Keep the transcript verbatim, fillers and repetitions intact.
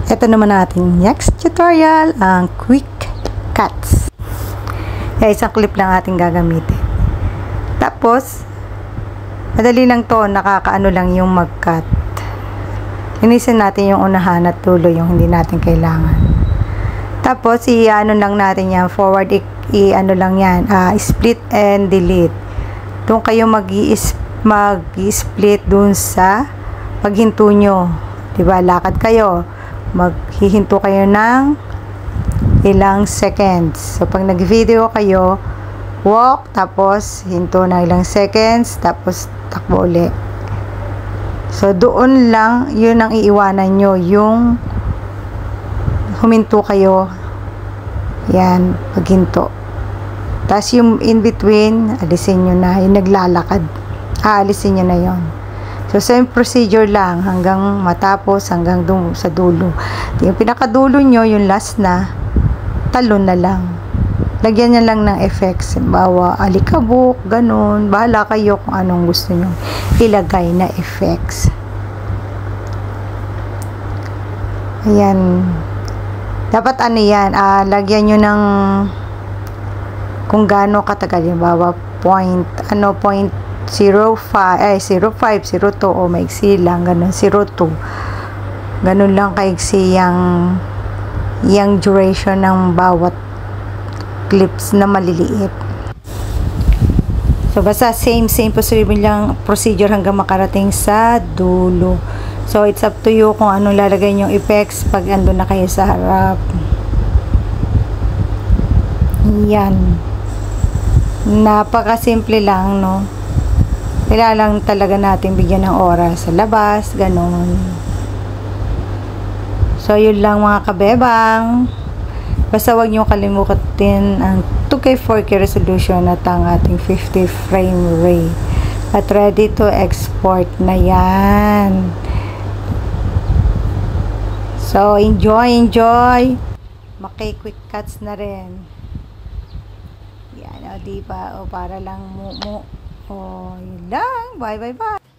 Ito naman ating next tutorial, ang quick cuts. Kaya isang clip lang ating gagamitin. Tapos, madali lang to, nakakaano lang yung mag-cut. Linisin natin yung unahan at dulo yung hindi natin kailangan. Tapos, i-ano lang natin yan, forward, i-ano lang yan, uh, split and delete. Doon kayo mag-i-split dun sa paghinto nyo. Diba, lakad kayo. Maghihinto kayo ng ilang seconds. So, pag nag-video kayo, walk, tapos hinto ng ilang seconds, tapos takbo ulit. So, doon lang, yun ang iiwanan nyo, yung huminto kayo. Yan, paghinto. Tapos, yung in between, alisin nyo na, yung naglalakad. Aalisin nyo na yon. So, same procedure lang hanggang matapos, hanggang dun, sa dulo. Yung pinakadulo nyo, yung last na, talon na lang. Lagyan niya lang ng effects. Bawa, alikabok, ganun. Bahala kayo kung anong gusto nyo ilagay na effects. Ayan. Dapat ano yan, uh, lagyan nyo ng kung gaano katagal. Yung bawa, point, ano, point, zero five, ay zero five, zero two o maiksi lang, ganun, zero two, ganun lang kaiksi yung yung duration ng bawat clips na maliliit. So basta same same procedure lang, procedure hanggang makarating sa dulo. So it's up to you kung anong lalagay yung effects pag andun na kayo sa harap. Yan, napaka-simple lang, no? Kailangan lang talaga natin bigyan ng oras sa labas, ganun. So, yun lang mga kabebang. Basta huwag nyo kalimutin ang two K four K resolution at ang ating fifty frame rate. At ready to export na yan. So, enjoy, enjoy. Maki-quick cuts na rin. Yan, o diba? O para lang mo, mo. Oh, yun lang. Bye, bye, bye.